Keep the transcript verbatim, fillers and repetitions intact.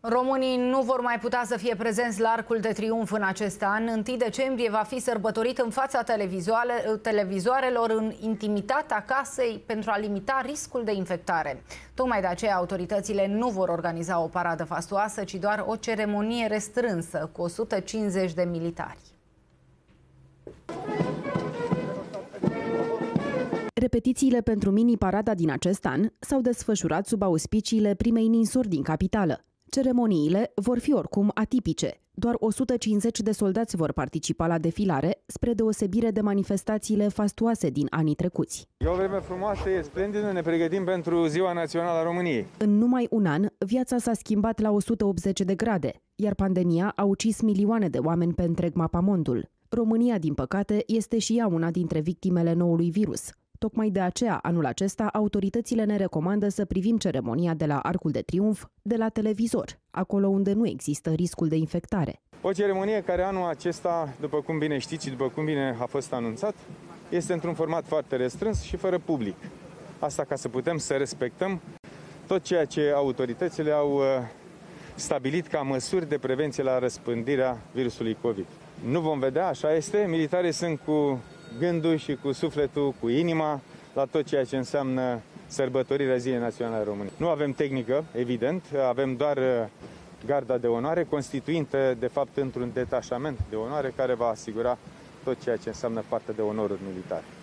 Românii nu vor mai putea să fie prezenți la Arcul de Triunf în acest an. întâi decembrie va fi sărbătorit în fața televizoarelor, în intimitatea casei, pentru a limita riscul de infectare. Tocmai de aceea autoritățile nu vor organiza o paradă fastoasă, ci doar o ceremonie restrânsă cu o sută cincizeci de militari. Repetițiile pentru mini-parada din acest an s-au desfășurat sub auspiciile primei ninsori din capitală. Ceremoniile vor fi oricum atipice. Doar o sută cincizeci de soldați vor participa la defilare, spre deosebire de manifestațiile fastuoase din anii trecuți. E o vreme frumoasă, e splendidă, ne pregătim pentru Ziua Națională a României. În numai un an, viața s-a schimbat la o sută optzeci de grade, iar pandemia a ucis milioane de oameni pe întreg mapamondul. România, din păcate, este și ea una dintre victimele noului virus. Tocmai de aceea, anul acesta, autoritățile ne recomandă să privim ceremonia de la Arcul de Triunf de la televizor, acolo unde nu există riscul de infectare. O ceremonie care anul acesta, după cum bine știți și după cum bine a fost anunțat, este într-un format foarte restrâns și fără public. Asta ca să putem să respectăm tot ceea ce autoritățile au stabilit ca măsuri de prevenție la răspândirea virusului COVID. Nu vom vedea, așa este, militarii sunt cu gândul și cu sufletul, cu inima, la tot ceea ce înseamnă sărbătorirea Zilei Naționale a României. Nu avem tehnică, evident, avem doar garda de onoare, constituită, de fapt, într-un detașament de onoare care va asigura tot ceea ce înseamnă partea de onoruri militare.